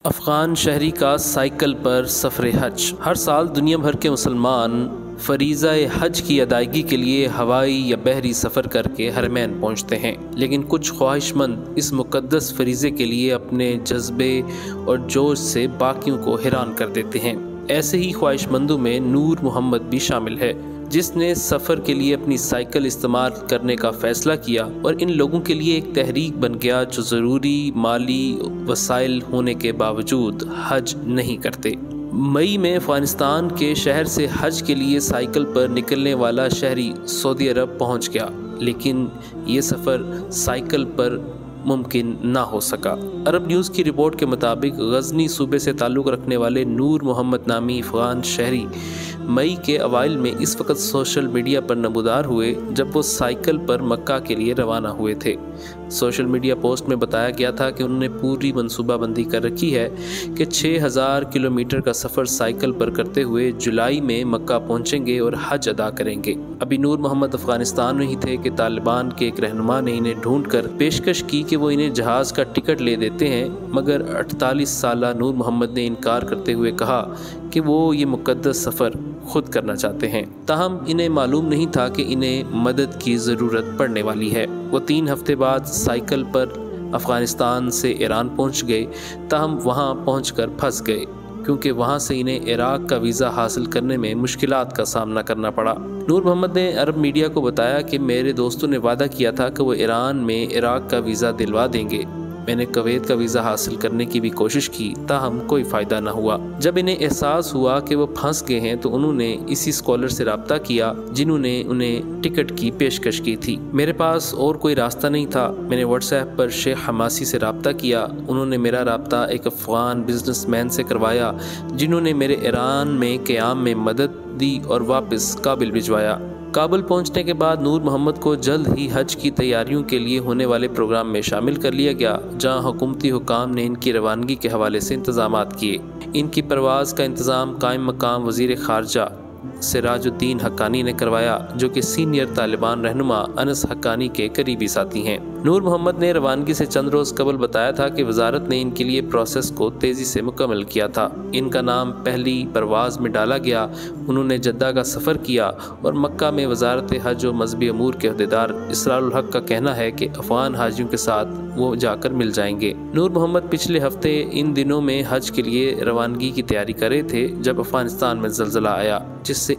अफ़गान शहरी का साइकिल पर सफ़र हज। हर साल दुनिया भर के मुसलमान फ़रीज़ा हज की अदायगी के लिए हवाई या बहरी सफ़र करके हरमैन पहुँचते हैं, लेकिन कुछ ख्वाहिशमंद इस मुक़द्दस फ़रीज़े के लिए अपने जज्बे और जोश से बाकियों को हैरान कर देते हैं। ऐसे ही ख्वाहिशमंदों में नूर मोहम्मद भी शामिल है, जिसने सफ़र के लिए अपनी साइकिल इस्तेमाल करने का फ़ैसला किया और इन लोगों के लिए एक तहरीक बन गया जो ज़रूरी माली वसाइल होने के बावजूद हज नहीं करते। मई में अफ़गानिस्तान के शहर से हज के लिए साइकिल पर निकलने वाला शहरी सऊदी अरब पहुंच गया, लेकिन ये सफ़र साइकिल पर मुमकिन ना हो सका। अरब न्यूज़ की रिपोर्ट के मुताबिक गजनी सूबे से ताल्लुक़ रखने वाले नूर मोहम्मद नामी अफ़गान शहरी मई के अवाइल में इस वक्त सोशल मीडिया पर नमूदार हुए जब वो साइकिल पर मक्का के लिए रवाना हुए थे। सोशल मीडिया पोस्ट में बताया गया था कि उन्होंने पूरी मनसूबाबंदी कर रखी है कि 6000 किलोमीटर का सफ़र साइकिल पर करते हुए जुलाई में मक्का पहुंचेंगे और हज अदा करेंगे। अभी नूर मोहम्मद अफ़गानिस्तान में ही थे कि तालिबान के एक रहनुमा ने इन्हें ढूंढ कर पेशकश की कि वो इन्हें जहाज़ का टिकट ले देते हैं, मगर 48 साला नूर मोहम्मद ने इनकार करते हुए कहा कि वो ये मुक़द्दस सफ़र खुद करना चाहते हैं। ताहम इन्हें मालूम नहीं था कि इन्हें मदद की ज़रूरत पड़ने वाली है। वो 3 हफ्ते बाद साइकिल पर अफ़गानिस्तान से ईरान पहुंच गए, ताहम वहां पहुंचकर फंस गए क्योंकि वहां से इन्हें इराक़ का वीज़ा हासिल करने में मुश्किलात का सामना करना पड़ा। नूर मोहम्मद ने अरब मीडिया को बताया कि मेरे दोस्तों ने वादा किया था कि वो ईरान में इराक़ का वीज़ा दिलवा देंगे। मैंने कुवैत का वीज़ा हासिल करने की भी कोशिश की, ताहम कोई फ़ायदा न हुआ। जब इन्हें एहसास हुआ कि वो फंस गए हैं तो उन्होंने इसी स्कॉलर से रब्ता किया जिन्होंने उन्हें टिकट की पेशकश की थी। मेरे पास और कोई रास्ता नहीं था। मैंने व्हाट्सएप पर शेख हमासी से रब्ता किया। उन्होंने मेरा रब्ता एक अफ़गान बिजनेसमैन से करवाया जिन्होंने मेरे ईरान में क़याम में मदद दी और वापस काबिल भिजवाया। काबुल पहुंचने के बाद नूर मोहम्मद को जल्द ही हज की तैयारियों के लिए होने वाले प्रोग्राम में शामिल कर लिया गया, जहां हुकूमती हुकाम ने इनकी रवानगी के हवाले से इंतजामात किए। इनकी परवाज़ का इंतज़ाम कायम मकाम वज़ीर ख़ारजा सिराजुद्दीन हक्कानी ने करवाया, जो कि सीनियर तालिबान रहनुमा अनस हक्कानी के करीबी साथी हैं। नूर मोहम्मद ने रवानगी से चंद रोज़ कबल बताया था कि वजारत ने इनके लिए प्रोसेस को तेज़ी से मुकम्मल किया था। इनका नाम पहली परवाज़ में डाला गया। उन्होंने जद्दा का सफ़र किया और मक्का में वजारत हज और मजहबी अमूर के अहदेदार इसरारुल हक का कहना है कि अफ़गान हाजियों के साथ वो जाकर मिल जाएंगे। नूर मोहम्मद पिछले हफ्ते इन दिनों में हज के लिए रवानगी की तैयारी कर रहे थे जब अफ़गानिस्तान में ज़लज़ला आया, जिससे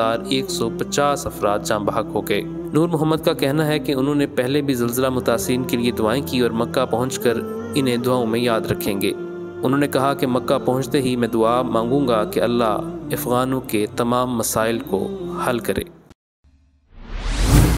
1150 अफराद जाँ बहक हो गए। नूर मोहम्मद का कहना है कि उन्होंने पहले भी ज़लज़ला मुतासिरीन के लिए दुआएं की और मक्का पहुंचकर इन्हें दुआओं में याद रखेंगे। उन्होंने कहा कि मक्का पहुंचते ही मैं दुआ मांगूंगा कि अल्लाह अफ़गानों के तमाम मसाइल को हल करे।